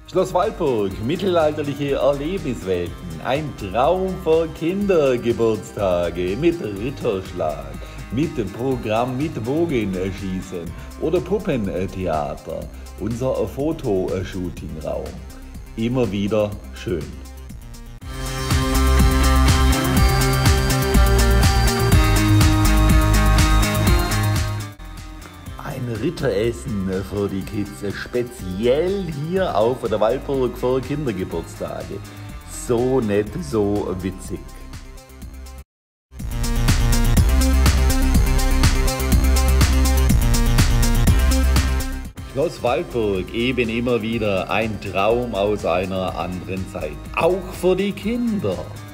Schloss Waldburg, mittelalterliche Erlebniswelten, ein Traum für Kindergeburtstage mit Ritterschlag, mit Programm mit Bogenschießen oder Puppentheater, unser Fotoshootingraum. Immer wieder schön. Ein Ritteressen für die Kids, speziell hier auf der Waldburg für Kindergeburtstage. So nett, so witzig. Schloss Waldburg, eben immer wieder ein Traum aus einer anderen Zeit. Auch für die Kinder.